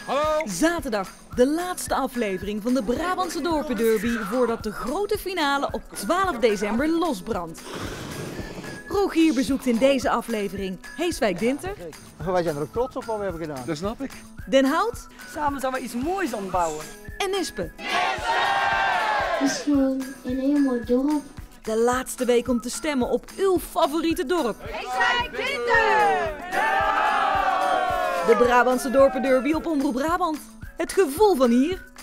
Hallo! Zaterdag, de laatste aflevering van de Brabantse Dorpen Derby voordat de grote finale op 12 december losbrandt. Rogier bezoekt in deze aflevering Heeswijk-Dinter. Wij zijn er ook trots op wat we hebben gedaan. Dat snap ik. Den Hout. Samen zijn we iets moois aan het bouwen. En Nispe. Het is gewoon een heel mooi dorp. De laatste week om te stemmen op uw favoriete dorp. Heeswijk-Dinter! De Brabantse Dorpen Derby op Omroep Brabant. Het gevoel van hier.